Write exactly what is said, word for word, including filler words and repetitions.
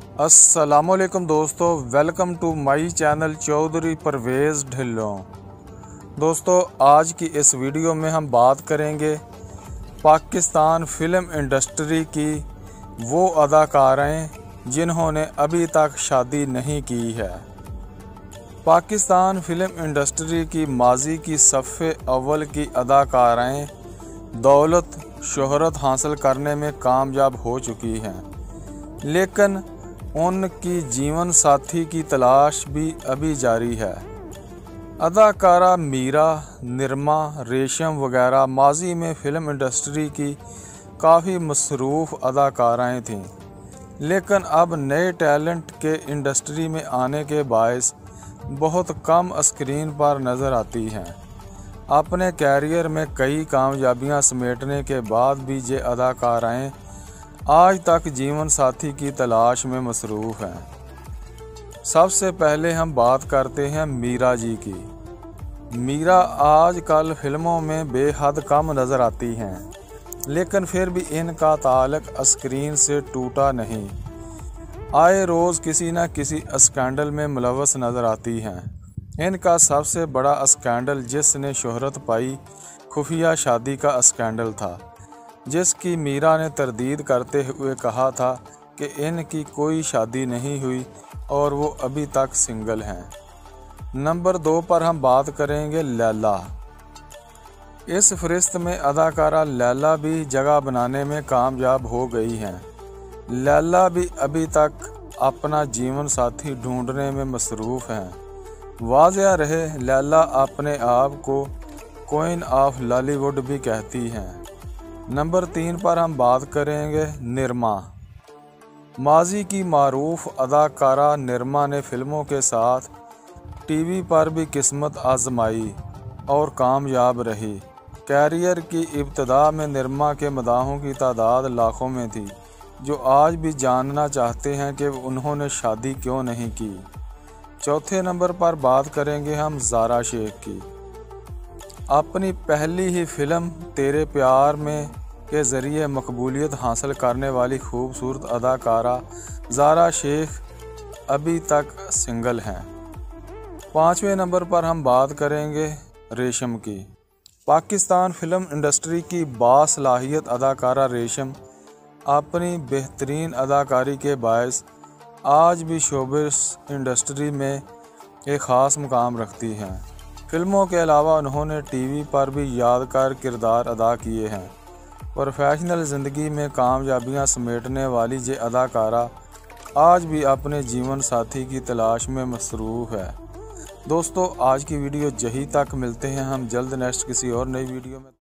अस्सलामुअलैकुम दोस्तों, welcome to my channel Chaudhary Parvez Dhillon. दोस्तों, आज की इस वीडियो में हम बात करेंगे पाकिस्तान फ़िल्म इंडस्ट्री की वो अदाकाराएं जिन्होंने अभी तक शादी नहीं की है। पाकिस्तान फ़िल्म इंडस्ट्री की माजी की सफ़े अव्वल की अदाकाराएं दौलत शोहरत हासिल करने में कामयाब हो चुकी हैं, लेकिन उनकी जीवन साथी की तलाश भी अभी जारी है। अदाकारा मीरा, निरमा, रेशम वगैरह माजी में फ़िल्म इंडस्ट्री की काफ़ी मसरूफ़ अदाकाराएं थीं, लेकिन अब नए टैलेंट के इंडस्ट्री में आने के बायस बहुत कम स्क्रीन पर नज़र आती हैं। अपने कैरियर में कई कामयाबियां समेटने के बाद भी ये अदाकाराएं आज तक जीवन साथी की तलाश में मसरूफ़ हैं। सबसे पहले हम बात करते हैं मीरा जी की। मीरा आजकल फिल्मों में बेहद कम नज़र आती हैं, लेकिन फिर भी इनका ताल्लुक स्क्रीन से टूटा नहीं। आए रोज़ किसी न किसी स्कैंडल में मुलव्वस नज़र आती हैं। इनका सबसे बड़ा स्कैंडल जिसने शोहरत पाई खुफिया शादी का स्कैंडल था, जिसकी मीरा ने तरदीद करते हुए कहा था कि इनकी कोई शादी नहीं हुई और वो अभी तक सिंगल हैं। नंबर दो पर हम बात करेंगे लैला। इस फहरिस्त में अदाकारा लैला भी जगह बनाने में कामयाब हो गई हैं। लैला भी अभी तक अपना जीवन साथी ढूंढने में मसरूफ़ हैं। वाज़ेह रहे, लैला अपने आप को क्वीन ऑफ लॉलीवुड भी कहती हैं। नंबर तीन पर हम बात करेंगे निरमा। माजी की मारूफ अदाकारा निरमा ने फिल्मों के साथ टीवी पर भी किस्मत आजमाई और कामयाब रही। कैरियर की इब्तदा में निरमा के मदाहों की तादाद लाखों में थी, जो आज भी जानना चाहते हैं कि उन्होंने शादी क्यों नहीं की। चौथे नंबर पर बात करेंगे हम ज़ारा शेख की। अपनी पहली ही फिल्म तेरे प्यार में के ज़रिए मकबूलियत हासिल करने वाली खूबसूरत अदाकारा ज़ारा शेख अभी तक सिंगल हैं। पाँचवें नंबर पर हम बात करेंगे रेशम की। पाकिस्तान फ़िल्म इंडस्ट्री की बासलाहियत अदाकारा रेशम अपनी बेहतरीन अदाकारी के बायस आज भी शोबिस इंडस्ट्री में एक ख़ास मुकाम रखती हैं। फिल्मों के अलावा उन्होंने टीवी पर भी यादगार किरदार अदा किए हैं। प्रोफेशनल ज़िंदगी में कामयाबियां समेटने वाली ये अदाकारा आज भी अपने जीवन साथी की तलाश में मसरूफ़ है। दोस्तों, आज की वीडियो यहीं तक। मिलते हैं हम जल्द नेक्स्ट किसी और नई वीडियो में।